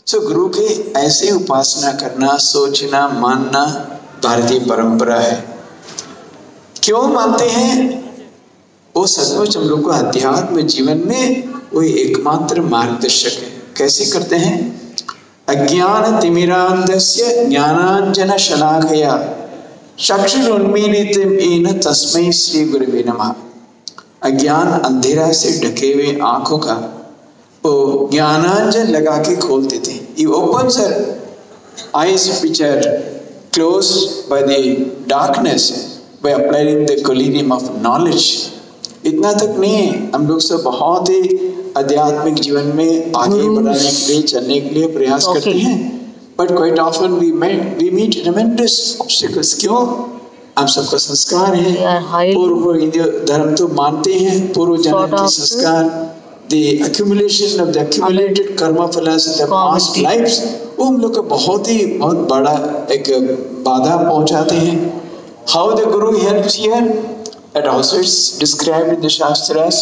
सो गुरु की ऐसे उपासना करना, सोचना, मानना भारतीय परंपरा है। क्यों मानते हैं? वो सचमुच हम लोग को अध्यात्म जीवन में वो एकमात्र मार्गदर्शक है। कैसे करते हैं? अज्ञान तिमिरांधस्य ज्ञानांजन शलाकया चक्षुरुन्मीलितं येन तस्मै श्री गुरुवे नमः। अज्ञान अंधेरा से ढके हुए आंखों का वो ज्ञानांजन लगा के खोल देते हैं। He opens her eyes which are closed by the darkness by applying the collyrium of knowledge। इतना तक नहीं है, हम लोग सब बहुत ही आध्यात्मिक जीवन में आगे बढ़ाने के लिए, चलने के लिए प्रयास करते हैं, but quite often we meet tremendous obstacles. क्यों? हम सबका संस्कार है, पूर्व धर्म तो मानते हैं, पूर्व जन्म के संस्कार, the accumulation of the accumulated karma phalas in the past lives, वो हम लोग को बहुत बड़ा एक बाधा पहुंचाते हैं। How the Guru helps here? That also is described in the Shastras।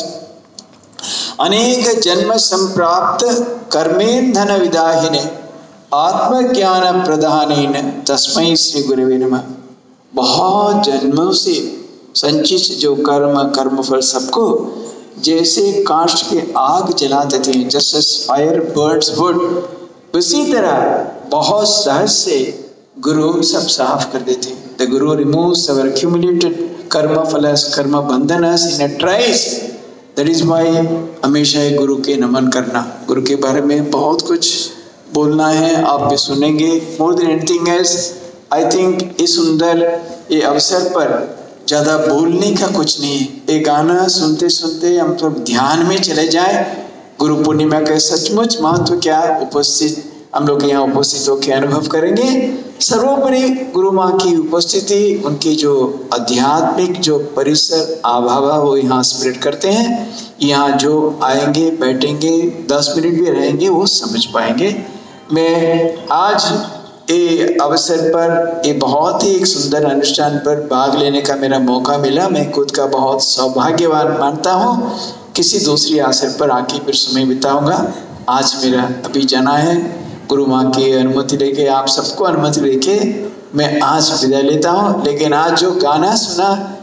अनेक जन्म संप्राप्त कर्मेंधन विदाहिने आत्मज्ञान प्रदानेन तस्मै श्री गुरुवे नमः। बहुत जन्मों से संचित जो कर्मफल सबको जैसे काष्ठ के आग जला देते हैं, जैसे फायर बर्ड्स वुड, उसी तरह बहुत सहज से गुरु सब साफ कर देते हैं। The Guru removes our accumulated कर्म फलस, कर्म बंधनस in a trice. That is why हमेशा गुरु के नमन करना। गुरु के बारे में बहुत कुछ बोलना है, आप भी सुनेंगे। More than anything else, I think इस सुंदर ये अवसर पर ज़्यादा बोलने का कुछ नहीं है। एक गाना सुनते सुनते हम सब ध्यान में चले जाए। गुरु पूर्णिमा का सचमुच महत्व क्या उपस्थित हम लोग यहाँ उपस्थित होकर अनुभव करेंगे। सर्वोपरि गुरु माँ की उपस्थिति, उनकी जो आध्यात्मिक जो परिसर आभावा वो यहाँ स्प्रेड करते हैं। यहाँ जो आएंगे, बैठेंगे, 10 मिनट भी रहेंगे, वो समझ पाएंगे। मैं आज ये अवसर पर, ये बहुत ही एक सुंदर अनुष्ठान पर भाग लेने का मेरा मौका मिला। मैं खुद का बहुत सौभाग्यवान मानता हूँ। किसी दूसरी अवसर पर आके फिर समय बिताऊंगा। आज मेरा अभी जाना है। गुरु माँ की अनुमति लेके, आप सबको अनुमति लेके मैं आज विदा लेता हूँ। लेकिन आज जो गाना सुना